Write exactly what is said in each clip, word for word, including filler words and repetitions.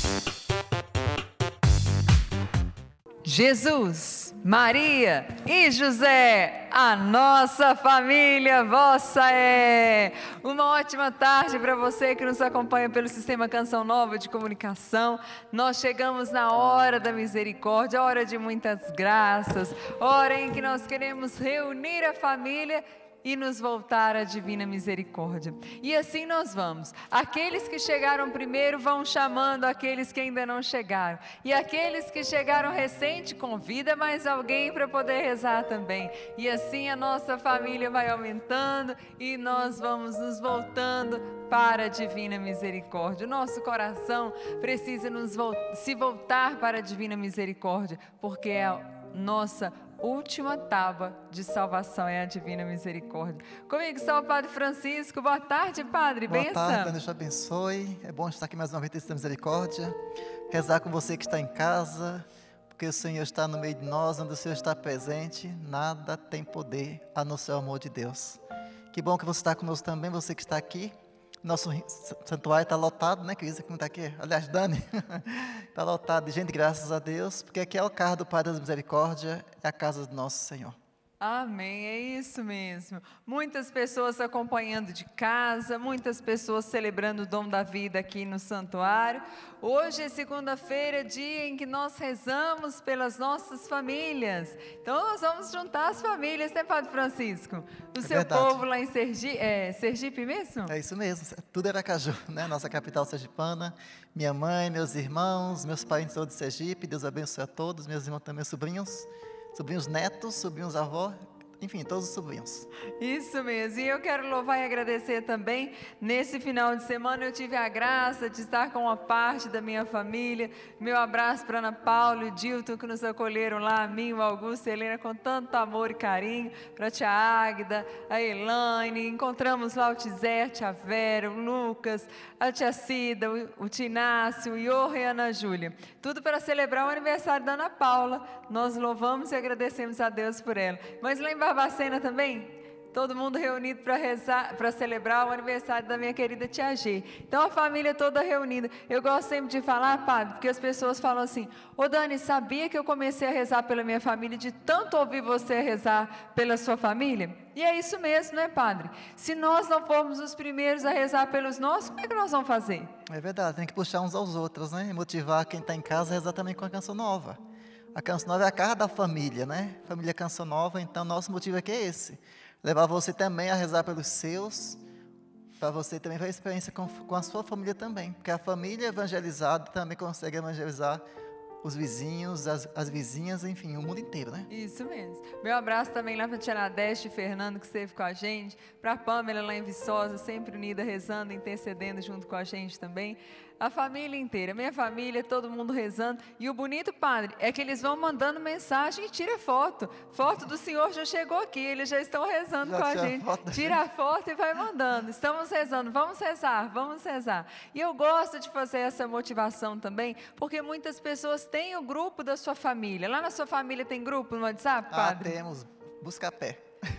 Jesus, Maria e José, a nossa família vossa é. Uma ótima tarde para você que nos acompanha pelo Sistema Canção Nova de Comunicação. Nós chegamos na hora da misericórdia, hora de muitas graças, hora em que nós queremos reunir a família e nos voltar à divina misericórdia. E assim nós vamos. Aqueles que chegaram primeiro vão chamando aqueles que ainda não chegaram. E aqueles que chegaram recente, convida mais alguém para poder rezar também. E assim a nossa família vai aumentando e nós vamos nos voltando para a divina misericórdia. O nosso coração precisa nos vo- se voltar para a divina misericórdia, porque é a nossa última tábua de salvação, é a divina misericórdia. Comigo está o Padre Francisco. Boa tarde, Padre. Boa Benção. tarde, Deus te abençoe. É bom estar aqui mais uma vez nessa misericórdia. Rezar com você que está em casa, porque o Senhor está no meio de nós, onde o Senhor está presente, nada tem poder a não ser o amor de Deus. Que bom que você está conosco também, você que está aqui. Nosso santuário está lotado, né, Cris? Como está aqui? Aliás, Dani, está lotado de gente, graças a Deus, porque aqui é o carro do Pai das Misericórdia, é a casa do nosso Senhor. Amém, é isso mesmo. Muitas pessoas acompanhando de casa, muitas pessoas celebrando o dom da vida aqui no santuário. Hoje é segunda-feira, dia em que nós rezamos pelas nossas famílias. Então nós vamos juntar as famílias, né, Padre Francisco? O É seu verdade. povo lá em Sergipe, é Sergipe mesmo? É isso mesmo, tudo é Aracaju, né? Nossa capital sergipana. Minha mãe, meus irmãos, meus parentes todos de Sergipe, Deus abençoe a todos, meus irmãos também, sobrinhos. Sobrinhos netos, sobrinhos avós, enfim, todos os sobrinhos. Isso mesmo, e eu quero louvar e agradecer também. Nesse final de semana eu tive a graça de estar com uma parte da minha família. Meu abraço para Ana Paula e o Dilton, que nos acolheram lá, a mim, o Augusto e a Helena, com tanto amor e carinho, para a tia Águida, a Elaine. Encontramos lá o Tizé, a tia Vera, o Lucas, a tia Cida, o, o Tinácio, o Iorra e a Ana Júlia. Tudo para celebrar o aniversário da Ana Paula. Nós louvamos e agradecemos a Deus por ela. Mas lá em Barbacena também, todo mundo reunido para rezar, para celebrar o aniversário da minha querida tia G. Então a família toda reunida. Eu gosto sempre de falar, Padre, porque as pessoas falam assim: ô Dani, sabia que eu comecei a rezar pela minha família de tanto ouvir você rezar pela sua família? E é isso mesmo, né, Padre? Se nós não formos os primeiros a rezar pelos nossos, como é que nós vamos fazer? É verdade, tem que puxar uns aos outros, né? E motivar quem está em casa a rezar também com a Canção Nova. A Canção Nova é a cara da família, né? Família Canção Nova, então nosso motivo aqui é esse. Levar você também a rezar pelos seus, para você também ter experiência com, com a sua família também. Porque a família evangelizada também consegue evangelizar os vizinhos, as, as vizinhas, enfim, o mundo inteiro, né? Isso mesmo. Meu abraço também lá para a tia Nadeste e Fernando, que esteve com a gente, para a Pâmela lá em Viçosa, sempre unida, rezando, intercedendo junto com a gente também. A família inteira, minha família, todo mundo rezando. E o bonito, Padre, é que eles vão mandando mensagem e tira foto. Foto do senhor já chegou aqui, eles já estão rezando Já com a tira a gente. foto da Tira a foto e vai mandando. Estamos rezando, vamos rezar, vamos rezar. E eu gosto de fazer essa motivação também, porque muitas pessoas têm o grupo da sua família. Lá na sua família tem grupo no WhatsApp, Padre? Ah, temos. Busca pé.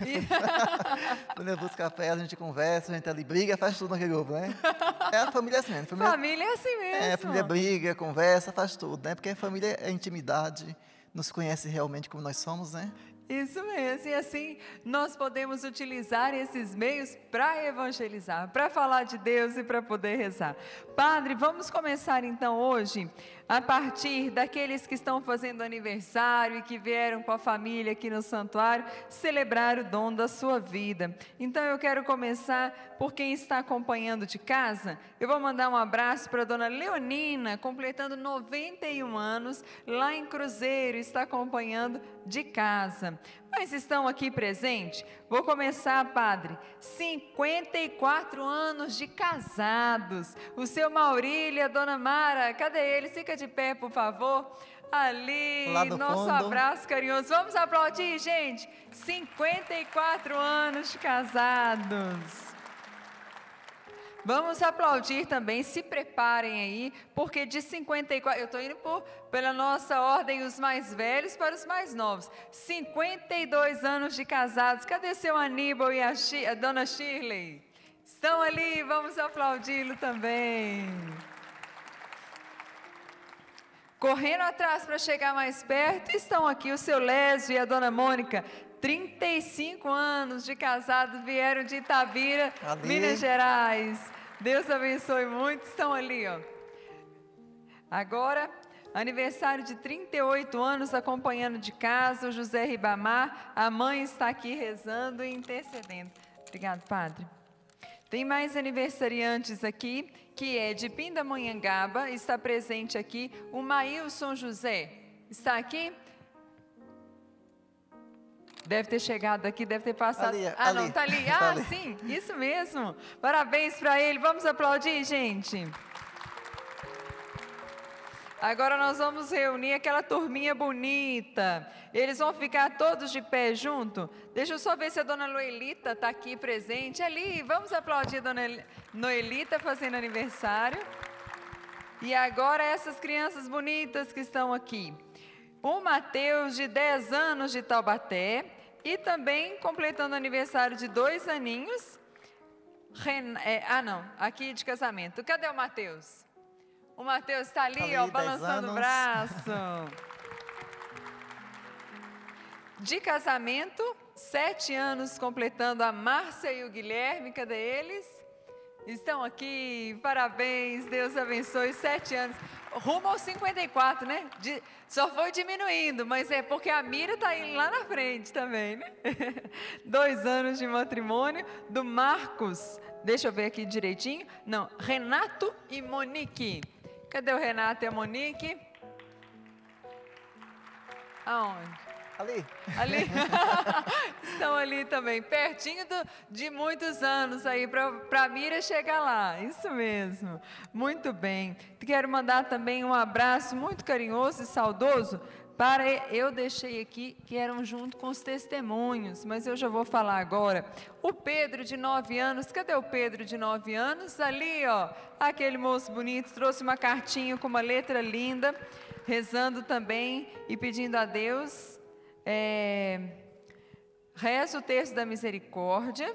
Quando eu busco café, a gente conversa, a gente ali briga, faz tudo naquele grupo, né? É a família assim mesmo. Família, Família é assim mesmo. é, a família briga, conversa, faz tudo, né? Porque a família é intimidade, nos conhece realmente como nós somos, né? Isso mesmo, e assim nós podemos utilizar esses meios para evangelizar, para falar de Deus e para poder rezar. Padre, vamos começar então hoje, a partir daqueles que estão fazendo aniversário e que vieram com a família aqui no santuário, celebrar o dom da sua vida. Então eu quero começar por quem está acompanhando de casa. Eu vou mandar um abraço para a dona Leonina, completando noventa e um anos, lá em Cruzeiro, está acompanhando de casa. Mas estão aqui presentes? Vou começar, Padre. cinquenta e quatro anos de casados. O seu Maurílio e a dona Mara, cadê eles? Fica de pé, por favor. Ali, Lá do nosso fundo. abraço carinhoso. Vamos aplaudir, gente. cinquenta e quatro anos de casados. Vamos aplaudir também, se preparem aí, porque de cinquenta e quatro, eu estou indo por, pela nossa ordem, os mais velhos para os mais novos. cinquenta e dois anos de casados. Cadê seu Aníbal e a, Chi, a dona Shirley? Estão ali, vamos aplaudi-lo também. correndo atrás para chegar mais perto, estão aqui o seu Lésio e a dona Mônica, trinta e cinco anos de casados, vieram de Itabira, Ali. Minas Gerais. Deus abençoe muito, estão ali, ó. Agora, aniversário de trinta e oito anos, acompanhando de casa, o José Ribamar, a mãe está aqui rezando e intercedendo. Obrigado, padre. Tem mais aniversariantes aqui, que é de Pindamonhangaba, está presente aqui o Maílson José. Está aqui? Deve ter chegado aqui, deve ter passado. Ali, ah, ali. não, está ali. Tá Ah, ali. sim, isso mesmo. Parabéns para ele. Vamos aplaudir, gente. Agora nós vamos reunir aquela turminha bonita. Eles vão ficar todos de pé junto. Deixa eu só ver se a dona Noelita está aqui presente. Ali, vamos aplaudir a dona Noelita fazendo aniversário. E agora essas crianças bonitas que estão aqui. O Mateus, de dez anos, de Taubaté. E também completando aniversário de dois aninhos. Ren... É, ah, não, aqui de casamento. Cadê o Mateus? O Mateus está ali, ali, ó, balançando o braço. De casamento, sete anos completando a Márcia e o Guilherme, cadê eles? Estão aqui, parabéns, Deus abençoe, sete anos. Rumo aos cinquenta e quatro, né? De, só foi diminuindo, mas é porque a Mira está indo lá na frente também, né? Dois anos de matrimônio, do Marcos, deixa eu ver aqui direitinho, não, Renato e Monique. Cadê o Renato e a Monique? Aonde? Ali. Ali. Estão ali também, pertinho do, de muitos anos aí, para a Mira chegar lá. Isso mesmo. Muito bem. Quero mandar também um abraço muito carinhoso e saudoso para, eu deixei aqui, que eram junto com os testemunhos, mas eu já vou falar agora. O Pedro, de nove anos, cadê o Pedro, de nove anos? Ali, ó, aquele moço bonito, trouxe uma cartinha com uma letra linda, rezando também e pedindo a Deus, é, reza o terço da misericórdia.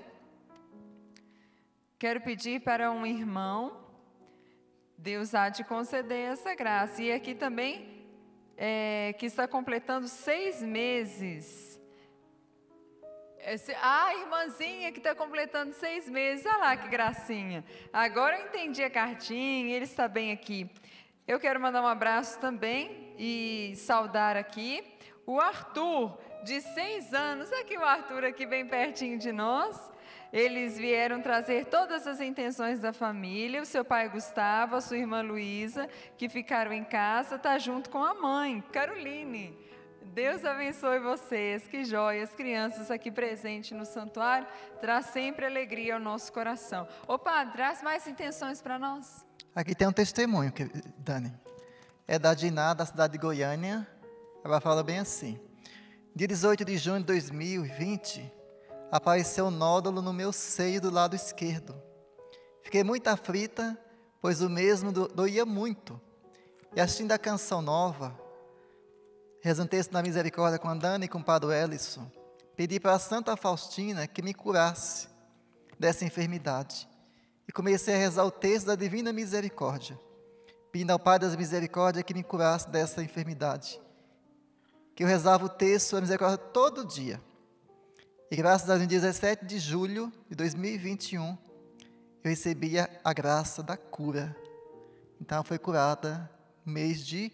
Quero pedir para um irmão, Deus há de conceder essa graça. E aqui também, É, que está completando seis meses. Esse, ah, irmãzinha que está completando seis meses. Olha lá que gracinha. Agora eu entendi a cartinha, ele está bem aqui. Eu quero mandar um abraço também e saudar aqui o Arthur, de seis anos. Aqui o Arthur, aqui bem pertinho de nós. Eles vieram trazer todas as intenções da família, o seu pai Gustavo, a sua irmã Luísa, que ficaram em casa, está junto com a mãe, Caroline. Deus abençoe vocês, que joia, as crianças aqui presentes no santuário, traz sempre alegria ao nosso coração. Ô padre, traz mais intenções para nós. Aqui tem um testemunho, que, Dani, é da Diná, da cidade de Goiânia. Ela fala bem assim: dia dezoito de junho de dois mil e vinte, apareceu um nódulo no meu seio do lado esquerdo. Fiquei muito aflita, pois o mesmo do, doía muito. E assistindo a canção nova, rezando o texto da misericórdia com a Dani e com o Padre Ellison, pedi para a Santa Faustina que me curasse dessa enfermidade. E comecei a rezar o texto da Divina Misericórdia, pedindo ao Pai das Misericórdias que me curasse dessa enfermidade. Que eu rezava o texto da misericórdia todo dia. E graças a Deus, no dia dezessete de julho de dois mil e vinte e um, eu recebia a graça da cura. Então, foi curada no mês de,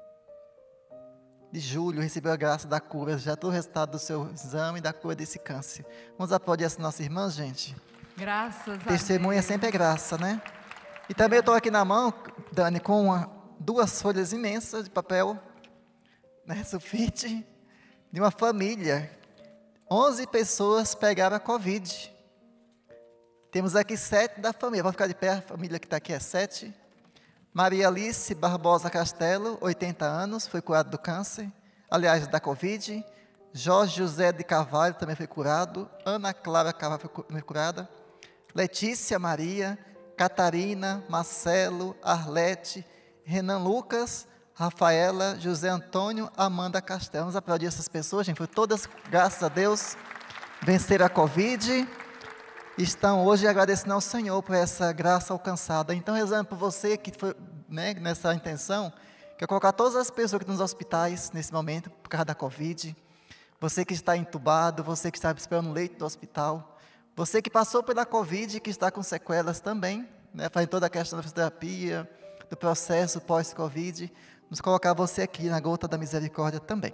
de julho, recebeu a graça da cura. Já estou o resultado do seu exame e da cura desse câncer. Vamos aplaudir essa nossa irmã, gente? Graças a Deus. Testemunha sempre é graça, né? E também eu estou aqui na mão, Dani, com uma, duas folhas imensas de papel, né, sulfite, de uma família. onze pessoas pegaram a Covid. Temos aqui sete da família. Vamos ficar de pé, a família que está aqui é sete. Maria Alice Barbosa Castelo, oitenta anos, foi curada do câncer, aliás, da Covid. Jorge José de Carvalho também foi curado. Ana Clara Carvalho foi curada. Letícia Maria, Catarina, Marcelo, Arlete, Renan Lucas, Rafaela, José Antônio, Amanda Castelo. Vamos aplaudir essas pessoas, gente. Foi todas, graças a Deus, venceram a Covid. Estão hoje agradecendo ao Senhor por essa graça alcançada. Então, rezando por você que foi, né, nessa intenção, Quero colocar todas as pessoas que estão nos hospitais nesse momento, por causa da Covid. Você que está entubado, você que está esperando no leito do hospital. Você que passou pela Covid e que está com sequelas também, né, fazendo toda a questão da fisioterapia, do processo pós-Covid. Vamos colocar você aqui na gota da misericórdia também.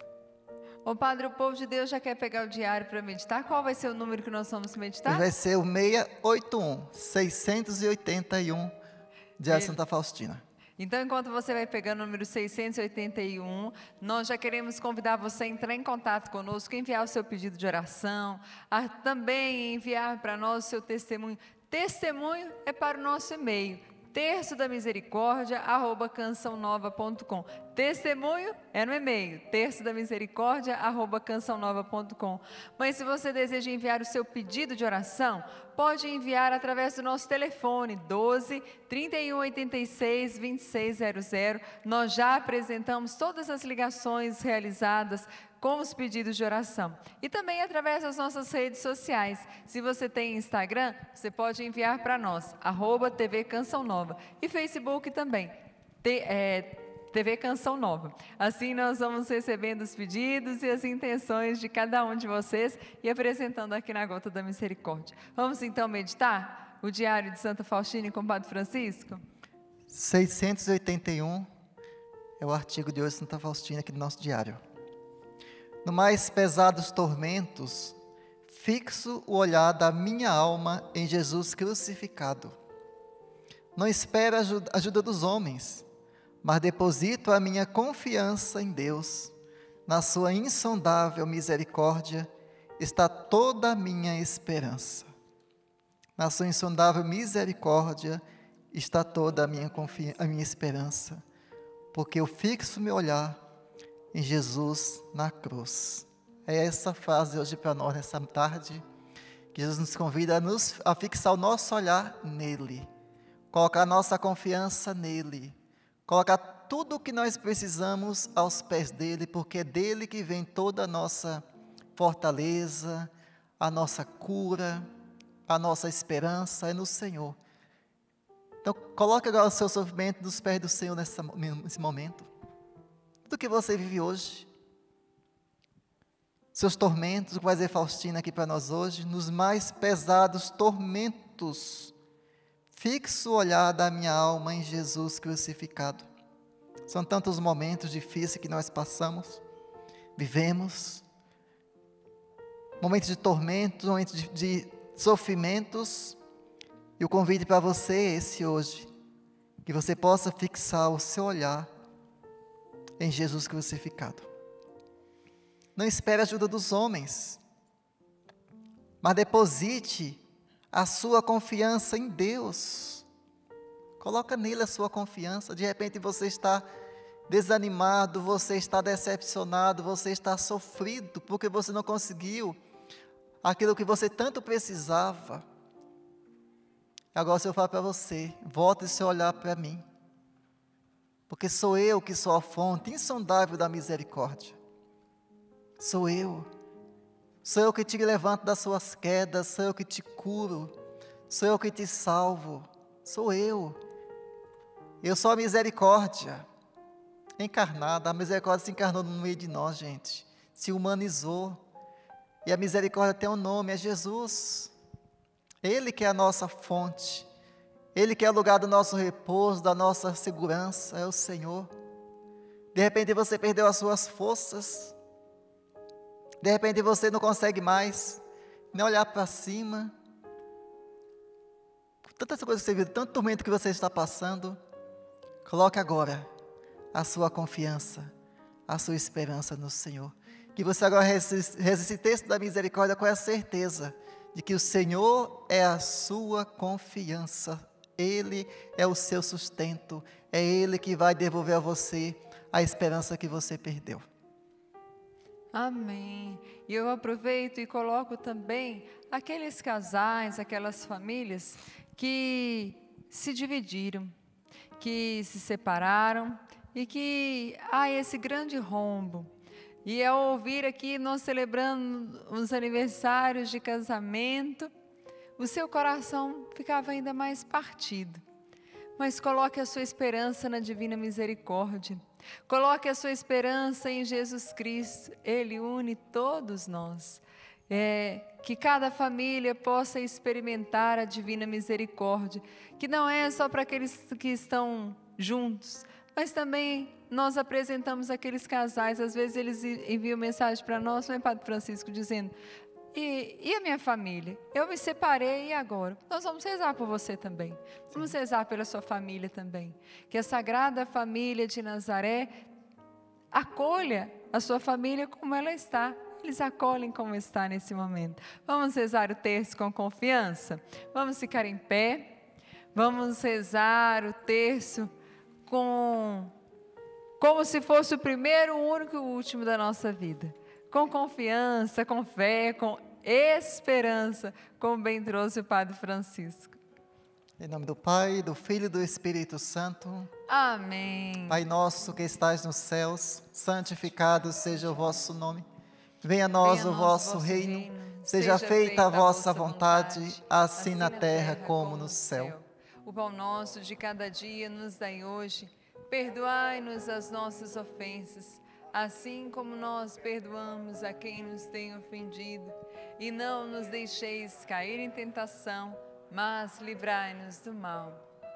Ô Padre, o povo de Deus já quer pegar o diário para meditar? Qual vai ser o número que nós vamos meditar? Vai ser o seiscentos e oitenta e um, seiscentos e oitenta e um, Diário de Santa Faustina. Então, enquanto você vai pegando o número seiscentos e oitenta e um, nós já queremos convidar você a entrar em contato conosco, enviar o seu pedido de oração, a também enviar para nós o seu testemunho. Testemunho é para o nosso e-mail, terço da misericórdia, arroba canção nova ponto com. Testemunho é no e-mail, terço da misericórdia, arroba canção nova ponto com. Mas se você deseja enviar o seu pedido de oração, pode enviar através do nosso telefone, doze, trinta e um, oitenta e seis, vinte e seis zero zero. Nós já apresentamos todas as ligações realizadas com os pedidos de oração. E também através das nossas redes sociais. Se você tem Instagram, você pode enviar para nós, arroba T V Canção Nova. E Facebook também, T, é, T V Canção Nova. Assim nós vamos recebendo os pedidos e as intenções de cada um de vocês e apresentando aqui na Gota da Misericórdia. Vamos então meditar o Diário de Santa Faustina com o Padre Francisco? seiscentos e oitenta e um é o artigo de hoje de Santa Faustina aqui do nosso diário. No mais pesados tormentos, fixo o olhar da minha alma em Jesus crucificado. Não espero a ajuda, ajuda dos homens, mas deposito a minha confiança em Deus. Na sua insondável misericórdia está toda a minha esperança. Na sua insondável misericórdia está toda a minha, confi- a minha esperança, porque eu fixo meu olhar em Jesus na cruz. É essa frase hoje para nós, nessa tarde, que Jesus nos convida a, nos, a fixar o nosso olhar nele, colocar a nossa confiança nele, colocar tudo o que nós precisamos aos pés dele, porque é dele que vem toda a nossa fortaleza, a nossa cura, a nossa esperança, é no Senhor. Então, coloque agora o seu sofrimento nos pés do Senhor nessa, nesse momento. Tudo que você vive hoje, seus tormentos, o que vai dizer Faustina aqui para nós hoje, nos mais pesados tormentos, fixo o olhar da minha alma em Jesus crucificado. São tantos momentos difíceis que nós passamos, vivemos, momentos de tormentos, momentos de, de sofrimentos, e o convite para você é esse hoje, que você possa fixar o seu olhar em Jesus crucificado. Não espere a ajuda dos homens, mas deposite a sua confiança em Deus. Coloca nele a sua confiança. De repente você está desanimado, você está decepcionado, você está sofrido, porque você não conseguiu aquilo que você tanto precisava. Agora eu falo para você, volte o seu olhar para mim, porque sou eu que sou a fonte insondável da misericórdia. Sou eu. Sou eu que te levanto das suas quedas, sou eu que te curo, sou eu que te salvo. Sou eu. Eu sou a misericórdia encarnada. A misericórdia se encarnou no meio de nós, gente. Se humanizou. E a misericórdia tem um nome, é Jesus. Ele que é a nossa fonte. Ele que é o lugar do nosso repouso, da nossa segurança, é o Senhor. De repente você perdeu as suas forças. De repente você não consegue mais nem olhar para cima. Tantas coisas que você viu, tanto tormento que você está passando. Coloque agora a sua confiança, a sua esperança no Senhor. Que você agora resiste esse texto da misericórdia com a certeza de que o Senhor é a sua confiança. Ele é o seu sustento. É Ele que vai devolver a você a esperança que você perdeu. Amém. E eu aproveito e coloco também aqueles casais, aquelas famílias que se dividiram, que se separaram e que há esse grande rombo. E ao ouvir aqui, nós celebrando os aniversários de casamento, o seu coração ficava ainda mais partido. mas coloque a sua esperança na divina misericórdia. Coloque a sua esperança em Jesus Cristo. Ele une todos nós. É, que cada família possa experimentar a divina misericórdia, que não é só para aqueles que estão juntos, mas também nós apresentamos aqueles casais. Às vezes eles enviam mensagem para nós, não é, Padre Francisco, dizendo: E, e a minha família? Eu me separei, e agora? Nós vamos rezar por você também. Vamos rezar pela sua família também. Que a Sagrada Família de Nazaré acolha a sua família como ela está. Eles acolhem como está nesse momento. Vamos rezar o terço com confiança? Vamos ficar em pé. Vamos rezar o terço com, como se fosse o primeiro, o único e o último da nossa vida. Com confiança, com fé, com esperança, como bem trouxe o Padre Francisco. Em nome do Pai, do Filho e do Espírito Santo. Amém. Pai nosso que estais nos céus, santificado seja o vosso nome. Venha a nós Venha o a vosso, vosso reino, reino, seja feita a vossa vontade, assim na terra como no céu. O pão nosso de cada dia nos dai hoje. Perdoai-nos as nossas ofensas, assim como nós perdoamos a quem nos tem ofendido. E não nos deixeis cair em tentação, mas livrai-nos do mal.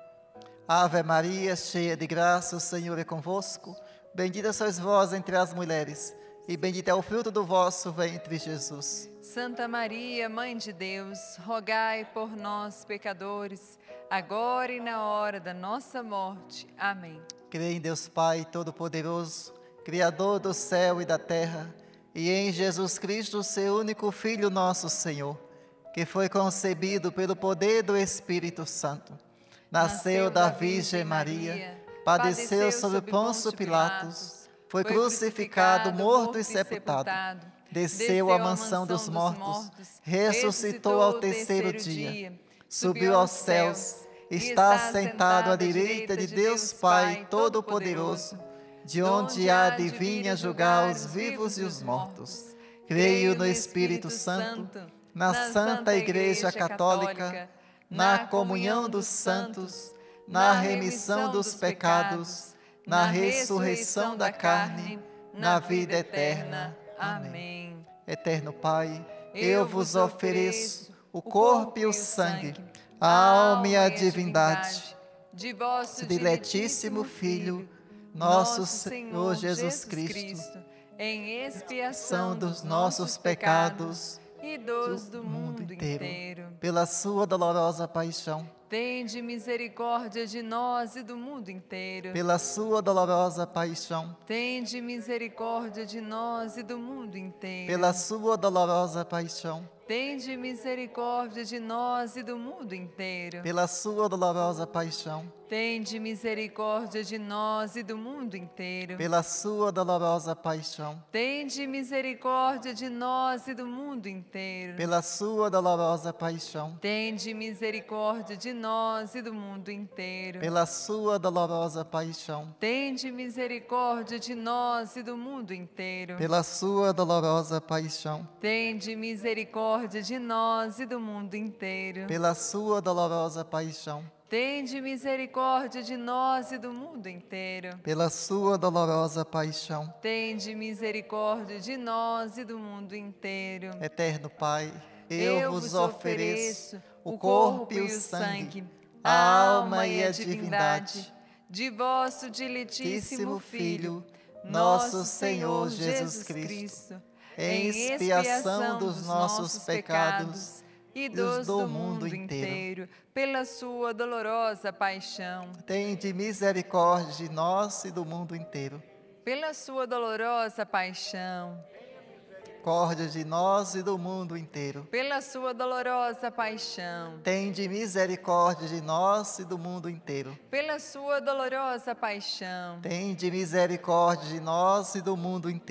Ave Maria, cheia de graça, o Senhor é convosco. Bendita sois vós entre as mulheres, e bendito é o fruto do vosso ventre, Jesus. Santa Maria, Mãe de Deus, rogai por nós, pecadores, agora e na hora da nossa morte. Amém. Creio em Deus Pai Todo-Poderoso, Criador do céu e da terra, e em Jesus Cristo, seu único Filho, nosso Senhor, que foi concebido pelo poder do Espírito Santo. Nasceu da Virgem Maria, padeceu sob Pôncio Pilatos, foi crucificado, morto e sepultado, desceu à mansão dos mortos, ressuscitou ao terceiro dia, subiu aos céus, está sentado à direita de Deus Pai Todo-Poderoso, de onde há de vir a julgar os vivos e os mortos. Creio no Espírito Santo, na Santa Igreja Católica, na comunhão dos santos, na remissão dos pecados, na ressurreição da carne, na vida eterna. Amém. Eterno Pai, eu vos ofereço o corpo e o sangue, a alma e a divindade de vosso diletíssimo Filho, nosso Senhor Jesus Cristo, em expiação dos nossos pecados e dos do mundo inteiro. Pela sua dolorosa paixão, tende misericórdia de nós e do mundo inteiro. Pela sua dolorosa paixão, tende misericórdia de nós e do mundo inteiro. Pela sua dolorosa paixão, tende misericórdia de nós e do mundo inteiro. Pela sua dolorosa paixão, tende misericórdia de nós e do mundo inteiro. Pela sua dolorosa paixão, tende misericórdia de nós e do mundo inteiro. Pela sua dolorosa paixão, tende misericórdia de nós e do mundo inteiro. Pela sua dolorosa paixão, tende misericórdia de nós e do mundo inteiro. Pela sua dolorosa paixão, tende misericórdia de nós e do mundo inteiro. Pela sua dolorosa paixão, tende misericórdia de nós e do mundo inteiro. Pela sua dolorosa paixão, tende misericórdia de nós e do mundo inteiro. Eterno Pai, eu, eu vos vos ofereço ofereço o corpo e o sangue, a alma e a divindade de vosso diletíssimo Filho, nosso Senhor Jesus Cristo, em expiação dos nossos pecados e dos do mundo inteiro, pela sua dolorosa paixão. Tende misericórdia de nós e do mundo inteiro. Pela sua dolorosa paixão. Misericórdia de nós e do mundo inteiro. Pela sua dolorosa paixão. Tende misericórdia de nós e do mundo inteiro. Pela sua dolorosa paixão. Tende misericórdia de nós e do mundo inteiro.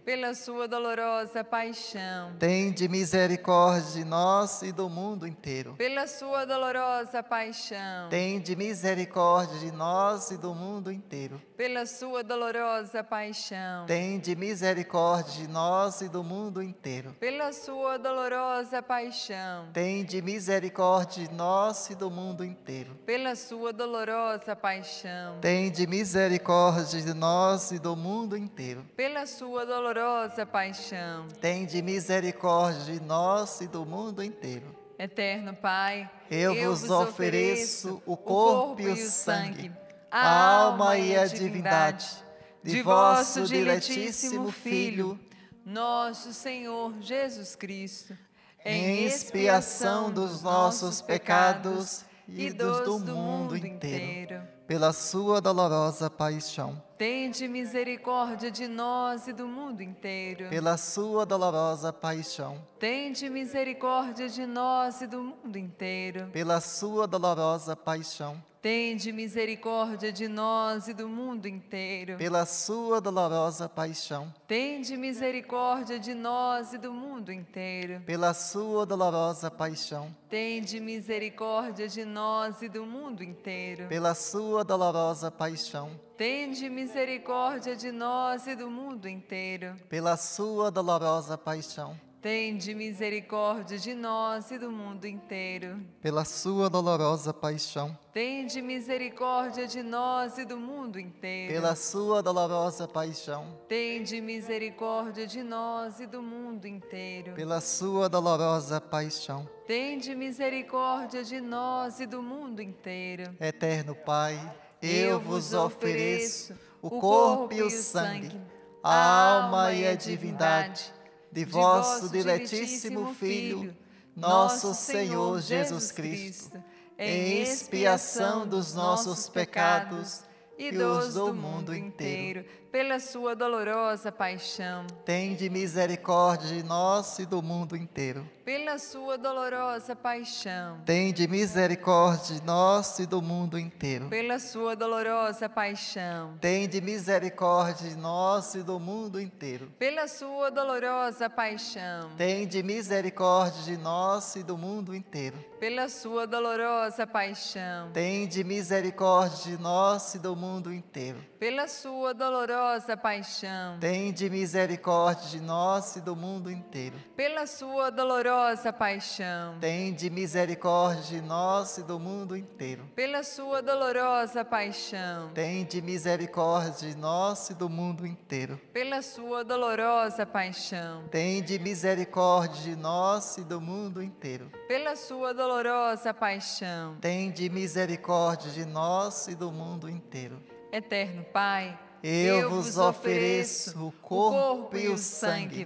pela sua dolorosa paixão, tende misericórdia de nós e do mundo inteiro. pela sua dolorosa paixão, Tende misericórdia de nós e do mundo inteiro. pela sua dolorosa paixão, Tende misericórdia de nós e do mundo inteiro. pela sua dolorosa paixão, Tende misericórdia de nós e do mundo inteiro. pela sua dolorosa paixão, Tende misericórdia de nós e do mundo inteiro. pela sua dolorosa paixão. Tende misericórdia de nós e do mundo inteiro. Eterno Pai, Eu vos ofereço o corpo e o sangue, a alma e a divindade de vosso diletíssimo Filho, nosso Senhor Jesus Cristo, em expiação dos nossos pecados e dos do mundo inteiro, pela sua dolorosa paixão. Tende misericórdia de nós e do mundo inteiro. Pela sua dolorosa paixão. Tende misericórdia de nós e do mundo inteiro. Pela sua dolorosa paixão. Tende misericórdia de nós e do mundo inteiro. Pela sua dolorosa paixão. Tende misericórdia de nós e do mundo inteiro. Pela sua dolorosa paixão. Tende misericórdia de nós e do mundo inteiro. Pela sua dolorosa paixão. Tende misericórdia de nós e do mundo inteiro. Pela sua dolorosa paixão. Tende misericórdia de nós e do mundo inteiro. Pela sua dolorosa paixão. Tende misericórdia de nós e do mundo inteiro. Pela sua dolorosa paixão. Tende misericórdia de nós e do mundo inteiro. Pela sua dolorosa paixão. Tende misericórdia de nós e do mundo inteiro. Eterno Pai, eu vos ofereço o corpo e o sangue, a alma e a divindade de vosso diletíssimo Filho, nosso Senhor Jesus Cristo, em expiação dos nossos pecados e dos do mundo inteiro, pela sua dolorosa paixão. Tende misericórdia de nós e do mundo inteiro. Pela sua dolorosa paixão. Tende misericórdia de nós e do mundo inteiro. Pela sua dolorosa paixão. Tende misericórdia de nós e do mundo inteiro. Pela sua dolorosa paixão. Tende misericórdia de nós e do mundo inteiro. Pela sua dolorosa paixão. Tende misericórdia de nós e do mundo inteiro. Pela sua dolorosa paixão. Tende misericórdia de nós e do mundo inteiro. Pela sua dolorosa paixão. Tende misericórdia de nós e do mundo inteiro. Pela sua dolorosa paixão. Tende misericórdia de nós e do mundo inteiro. Pela sua dolorosa paixão. Tende misericórdia de nós e do mundo inteiro. Pela sua dolorosa paixão. Tende misericórdia de nós e do mundo inteiro. Eterno Pai, eu vos ofereço o corpo e o sangue,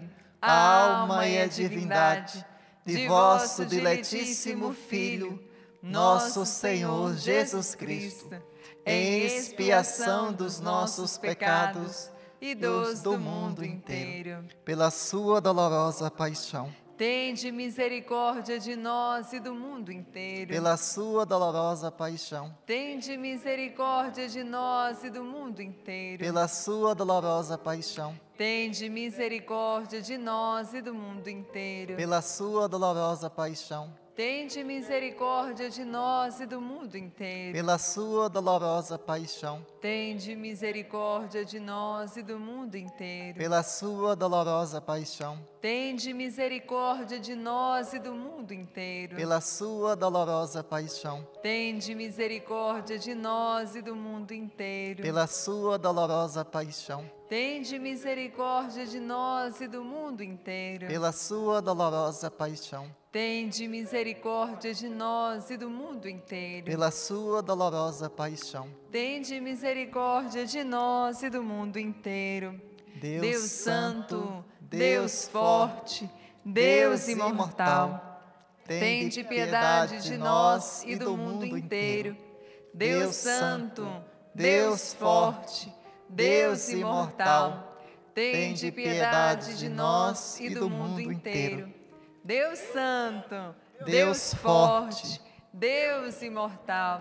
a alma e a divindade de vosso diletíssimo Filho, nosso Senhor Jesus Cristo, em expiação dos nossos pecados e dos do mundo inteiro, pela sua dolorosa paixão. Tende misericórdia de nós e do mundo inteiro. Pela sua dolorosa paixão. Tende misericórdia de nós e do mundo inteiro. Pela sua dolorosa paixão. Tende misericórdia de nós e do mundo inteiro. Pela sua dolorosa paixão. Tende misericórdia de nós e do mundo inteiro. Pela sua dolorosa paixão. Tende misericórdia de nós e do mundo inteiro. Pela sua dolorosa paixão. Tende misericórdia de nós e do mundo inteiro. Pela sua dolorosa paixão. Tende misericórdia de nós e do mundo inteiro. Pela sua dolorosa paixão. Tende misericórdia de nós e do mundo inteiro. Pela sua dolorosa paixão. Tende misericórdia de nós e do mundo inteiro. Pela sua dolorosa paixão. Tende misericórdia de nós e do mundo inteiro. Deus, Deus Santo, Deus Forte, Deus Imortal, tende piedade de nós e do mundo inteiro. Deus Santo, Deus Forte, Deus Imortal, tende piedade de nós e do mundo inteiro. Deus Santo, Deus Forte, Deus Imortal,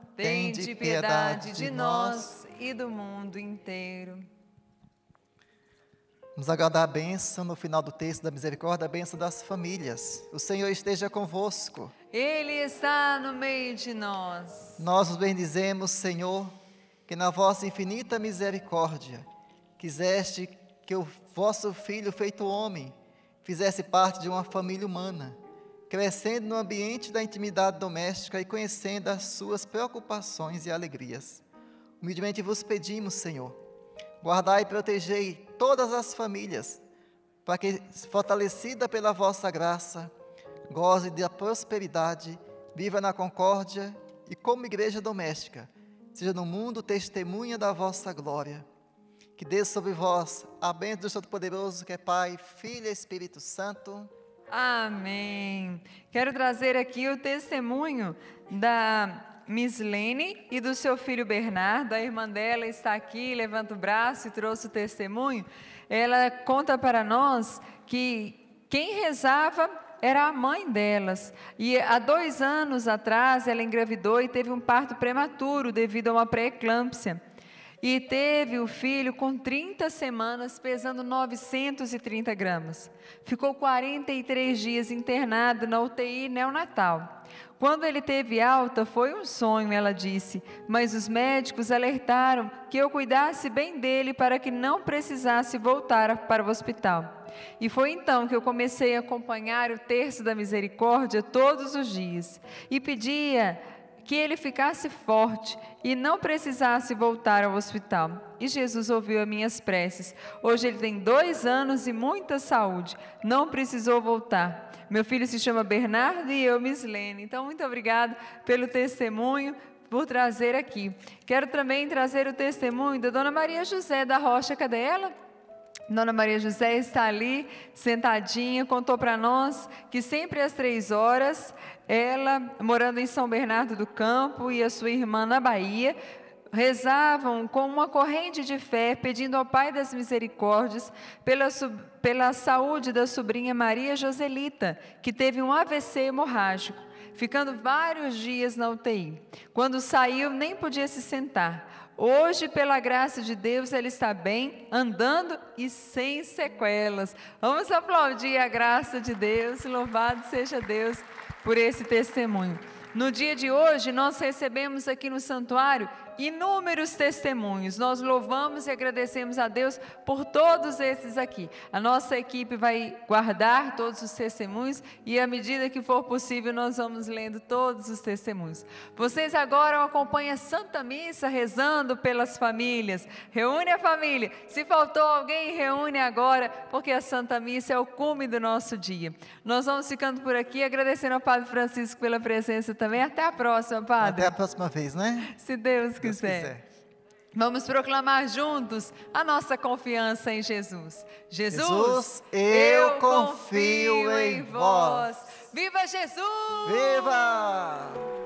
tende piedade de nós e do mundo inteiro. Vamos aguardar a bênção no final do texto da misericórdia, a bênção das famílias. O Senhor esteja convosco. Ele está no meio de nós. Nós os bendizemos, Senhor, que na vossa infinita misericórdia quiseste que o vosso Filho, feito homem, fizesse parte de uma família humana, crescendo no ambiente da intimidade doméstica e conhecendo as suas preocupações e alegrias. Humildemente vos pedimos, Senhor, guardai e protegei todas as famílias, para que, fortalecida pela vossa graça, goze da prosperidade, viva na concórdia e, como igreja doméstica, seja no mundo testemunha da vossa glória. Que desça sobre vós a bênção do Todo-Poderoso, que é Pai, Filho e Espírito Santo. Amém. Quero trazer aqui o testemunho da Mislene e do seu filho Bernardo. A irmã dela está aqui, levanta o braço e trouxe o testemunho. Ela conta para nós que quem rezava era a mãe delas. E há dois anos atrás ela engravidou e teve um parto prematuro devido a uma pré-eclâmpsia. E teve o filho com trinta semanas, pesando novecentos e trinta gramas. Ficou quarenta e três dias internado na U T I neonatal. Quando ele teve alta, foi um sonho, ela disse, mas os médicos alertaram que eu cuidasse bem dele para que não precisasse voltar para o hospital. E foi então que eu comecei a acompanhar o Terço da Misericórdia todos os dias e pedia que ele ficasse forte e não precisasse voltar ao hospital. E Jesus ouviu as minhas preces. Hoje ele tem dois anos e muita saúde. Não precisou voltar. Meu filho se chama Bernardo e eu, Mislene. Então, muito obrigada pelo testemunho, por trazer aqui. Quero também trazer o testemunho da Dona Maria José da Rocha. Cadê ela? Dona Maria José está ali, sentadinha, contou para nós que sempre às três horas, ela, morando em São Bernardo do Campo, e a sua irmã na Bahia, rezavam com uma corrente de fé, pedindo ao Pai das Misericórdias pela, pela saúde da sobrinha Maria Joselita, que teve um A V C hemorrágico, ficando vários dias na U T I. Quando saiu, nem podia se sentar. Hoje, pela graça de Deus, ela está bem, andando e sem sequelas. Vamos aplaudir a graça de Deus, louvado seja Deus por esse testemunho. No dia de hoje, nós recebemos aqui no santuário inúmeros testemunhos. Nós louvamos e agradecemos a Deus por todos esses aqui. A nossa equipe vai guardar todos os testemunhos e, à medida que for possível, nós vamos lendo todos os testemunhos. Vocês agora acompanham a Santa Missa rezando pelas famílias. Reúne a família. Se faltou alguém, reúne agora, porque a Santa Missa é o cume do nosso dia. Nós vamos ficando por aqui, agradecendo ao Padre Francisco pela presença também. Até a próxima, Padre. Até a próxima vez, né? Se Deus quiser. Deus quiser. Vamos proclamar juntos a nossa confiança em Jesus. Jesus, Jesus, eu confio em vós. Viva Jesus! Viva!